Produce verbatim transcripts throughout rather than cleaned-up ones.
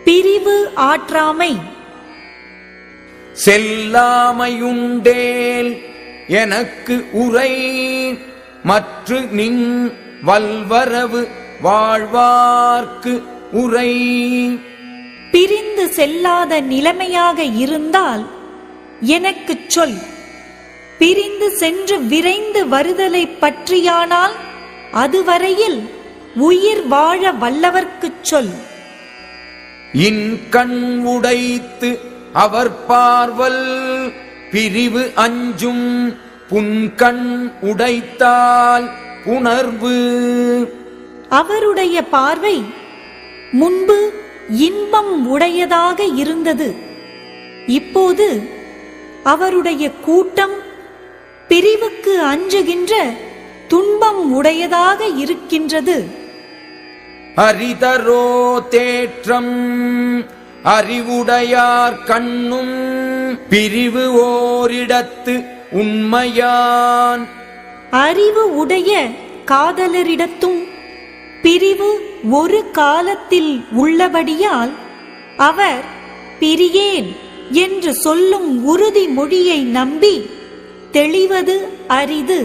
பிரிவு ஆற்றாமை. செல்லாமையுண்டேல் எனக்கு உரை மற்று நின் வல்வரவு வாழ்வார்க்கு உரை. பிரிந்து செல்லாத நிலைமையாக இருந்தால் எனக்குச் சொல். பிரிந்து சென்று விரைந்து வருதலை பற்றியானால் அதுவரையில் உயிர் வாழ வல்லவர்க்குச் சொல். இன்கண் உடைத்து அவர் பார்வல் பிரிவு அஞ்சும் புன்கண் உடைத்தால் புணர்வு. அவருடைய பார்வை முன்பு இன்பம் உடையதாக இருந்தது. இப்போது அவருடைய கூட்டம் பிரிவுக்கு அஞ்சுகின்ற துன்பம் உடையதாக இருக்கின்றது. அரிதரோ தேற்றம் அறிவுடையார் கண்ணும் பிரிவு ஓரிடத்து உண்மையான். அறிவு உடைய காதலரிடத்தும் பிரிவு ஒரு காலத்தில் உள்ளபடியால் அவர் பிரியேன் என்று சொல்லும் உறுதிமொழியை நம்பி தெளிவது அரிது.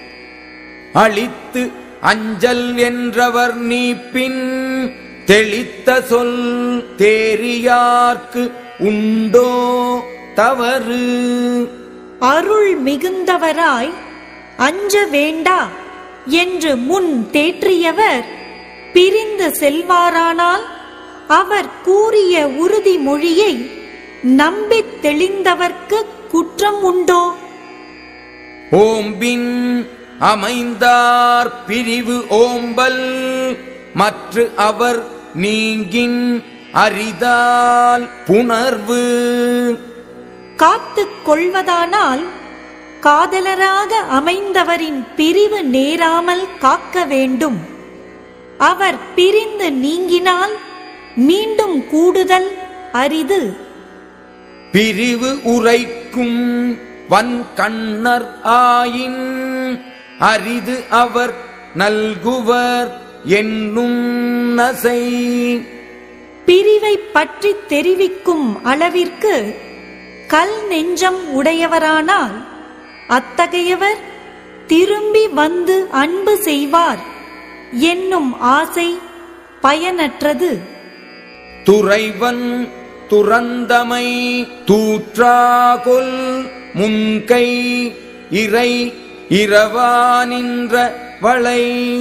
அளித்து அஞ்சல் என்றவர் நீப்பின் தெளித்த சொல் தேரியார்க்கு உண்டோ தவறு. அருள் மிகுந்தவராய் அஞ்ச வேண்டா என்று முன் தேற்றியவர் பிரிந்து செல்வாரானால் அவர் கூறிய உறுதிமொழியை நம்பித் தெளிந்தவர்க்கு குற்றம் உண்டோ? ஓம்பின் அமைந்தார் பிரிவு ஓம்பல் மற்ற அவர் நீங்கின் அரிதால் புணர்வு. காத்துக் கொள்வதானால் காதலராக அமைந்தவரின் பிரிவு நேராமல் காக்க வேண்டும். அவர் பிரிந்து நீங்கினால் மீண்டும் கூடுதல் அரிது. பிரிவு உரைக்கும் வன் கண்ணர் ஆயின் அரிது அவர் நல்குவர் என்னும் நசை. பிரிவை பற்றி தெரிவிக்கும் அளவிற்கு கல் நெஞ்சம் உடையவரானால் அத்தகையவர் திரும்பி வந்து அன்பு செய்வார் என்னும் ஆசை பயனற்றது. துறைவன் துறந்தமை தூற்றாகொல் முன்கை இறை இரவானின்ற வளை.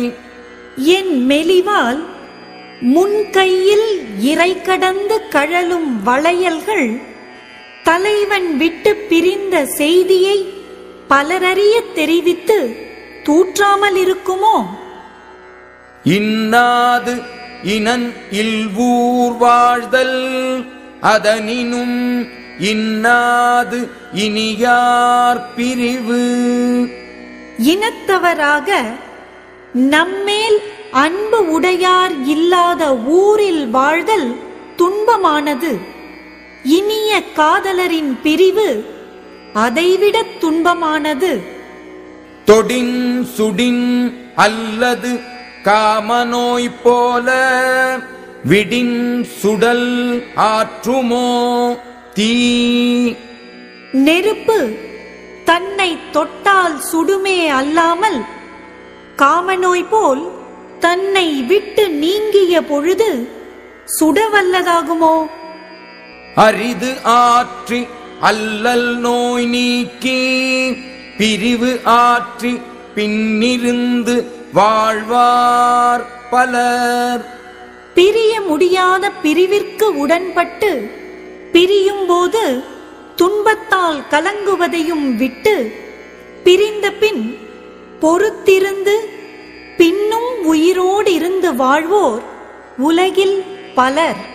என் மெலிவால் முன்கையில் இறை கடந்து கழலும் வளையல்கள் தலைவன் விட்டு பிரிந்த செய்தியை பலரறிய தெரிவித்து தூற்றாமல் இருக்குமோ? இன்னாது இனன் இல்வூர் வாழ்தல் அதனினும் இன்னாது இனியார் பிரிவு. இனத்தவராக நம்மேல் அன்பு உடையார் இல்லாத ஊரில் வாழ்தல் துன்பமானது. இனிய காதலரின் பிரிவு அதைவிட துன்பமானது. தொடின் சுடின் அல்லது காமநோய் போல விடின் சுடல் ஆற்றுமோ தீ. நெருப்பு தன்னை தொட்டால் சுடுமே அல்லாமல் காமநோய் போல் தன்னை விட்டு நீங்கிய பொழுது சுடவல்லதாகுமோ? அரிது ஆற்றி அல்லல் நோய் நீக்கி பிரிவு ஆற்றி பின்னிருந்து வாழ்வார் பலர். பிரிய முடியாத பிரிவிற்கு உடன்பட்டு பிரியும் போது துன்பத்தால் கலங்குவதையும் விட்டு பிரிந்த பின் பொறுத்திருந்து பின்னும் உயிரோடு இருந்து வாழ்வோர் உலகில் பலர்.